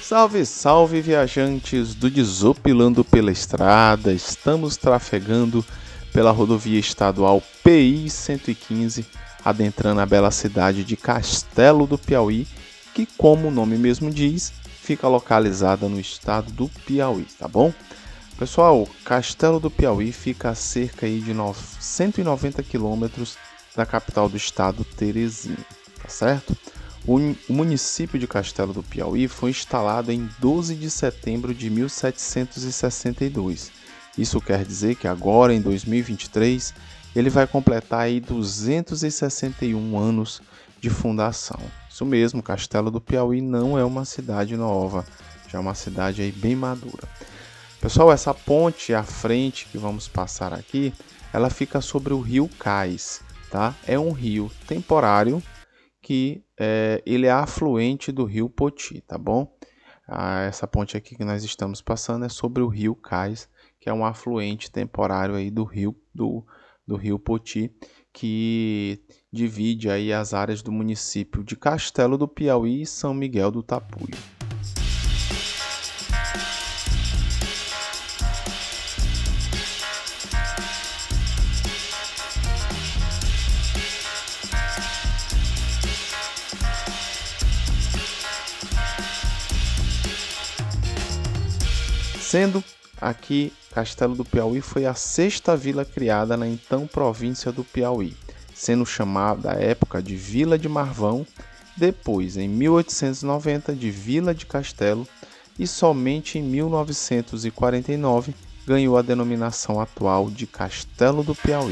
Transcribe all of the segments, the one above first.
Salve, salve viajantes do Desopilando pela Estrada, estamos trafegando pela rodovia estadual PI 115, adentrando a bela cidade de Castelo do Piauí, que como o nome mesmo diz, fica localizada no estado do Piauí, tá bom? Pessoal, Castelo do Piauí fica a cerca aí de 190 quilômetros da capital do estado, Teresina, tá certo? O município de Castelo do Piauí foi instalado em 12 de setembro de 1762. Isso quer dizer que agora, em 2023, ele vai completar aí 261 anos de fundação. Isso mesmo, Castelo do Piauí não é uma cidade nova, já é uma cidade aí bem madura. Pessoal, essa ponte à frente que vamos passar aqui, ela fica sobre o rio Cais, tá? É um rio temporário que ele é afluente do rio Poti, tá bom? Essa ponte aqui que nós estamos passando é sobre o rio Cais, que é um afluente temporário aí do rio Poti, que divide aí as áreas do município de Castelo do Piauí e São Miguel do Tapuio. Sendo aqui, Castelo do Piauí foi a sexta vila criada na então província do Piauí, sendo chamada à época de Vila de Marvão, depois, em 1890, de Vila de Castelo e somente em 1949 ganhou a denominação atual de Castelo do Piauí.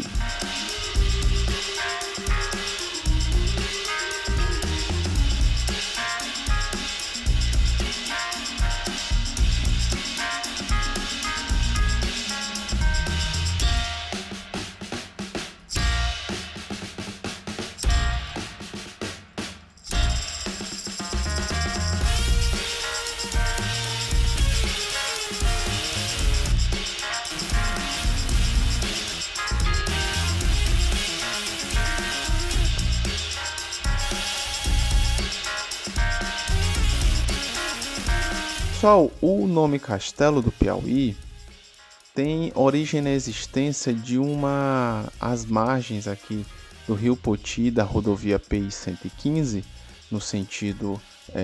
Pessoal, o nome Castelo do Piauí tem origem na existência de às margens aqui do rio Poti, da rodovia PI 115, no sentido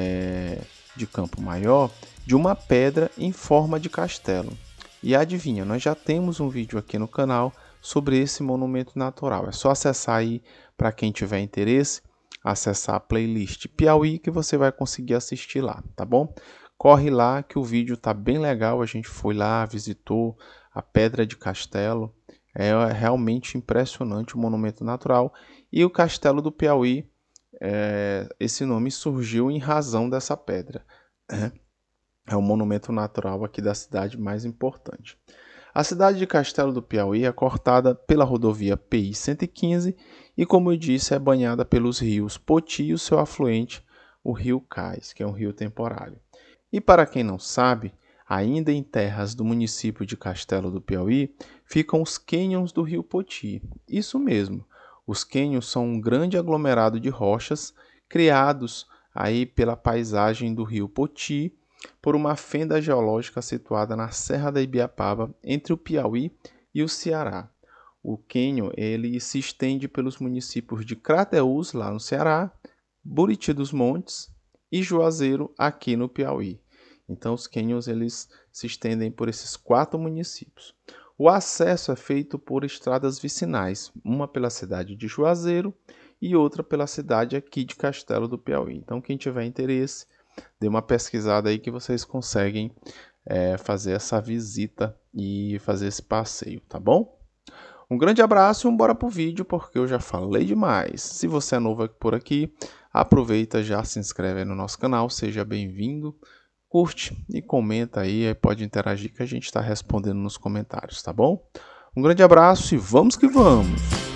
de Campo Maior, de uma pedra em forma de castelo. E adivinha, nós já temos um vídeo aqui no canal sobre esse monumento natural. É só acessar aí, para quem tiver interesse, acessar a playlist Piauí que você vai conseguir assistir lá, tá bom? Corre lá que o vídeo tá bem legal, a gente foi lá, visitou a Pedra de Castelo, é realmente impressionante o monumento natural. E o Castelo do Piauí, esse nome surgiu em razão dessa pedra. É o monumento natural aqui da cidade mais importante. A cidade de Castelo do Piauí é cortada pela rodovia PI 115 e, como eu disse, é banhada pelos rios Poti e o seu afluente, o rio Cais, que é um rio temporário. E para quem não sabe, ainda em terras do município de Castelo do Piauí, ficam os cânions do rio Poti. Isso mesmo, os cânions são um grande aglomerado de rochas criados aí pela paisagem do rio Poti, por uma fenda geológica situada na Serra da Ibiapaba, entre o Piauí e o Ceará. O cânion ele se estende pelos municípios de Crateús, lá no Ceará, Buriti dos Montes e Juazeiro, aqui no Piauí. Então os cânions eles se estendem por esses 4 municípios. O acesso é feito por estradas vicinais, uma pela cidade de Juazeiro e outra pela cidade aqui de Castelo do Piauí. Então quem tiver interesse, dê uma pesquisada aí que vocês conseguem fazer essa visita e fazer esse passeio, tá bom? Um grande abraço e bora pro vídeo, porque eu já falei demais. Se você é novo por aqui, aproveita, já se inscreve aí no nosso canal, seja bem-vindo, curte e comenta aí, pode interagir que a gente está respondendo nos comentários, tá bom? Um grande abraço e vamos que vamos!